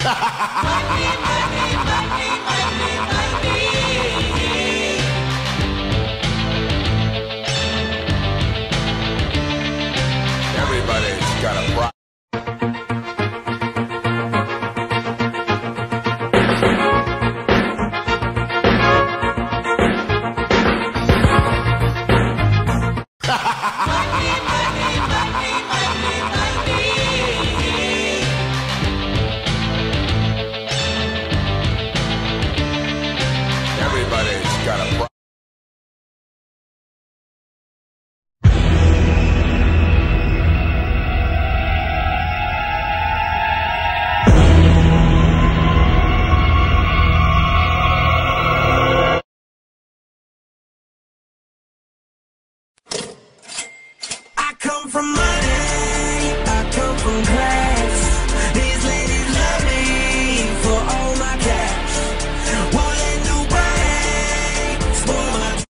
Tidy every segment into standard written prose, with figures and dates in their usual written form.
Everybody's got a problem. Everybody's got a problem. I come from money, I come from class. These ladies love me for all my cash. Won't let nobody spoil my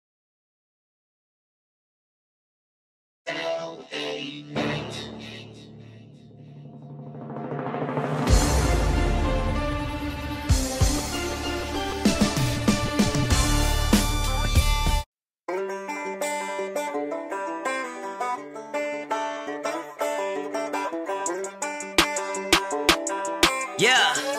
Yeah.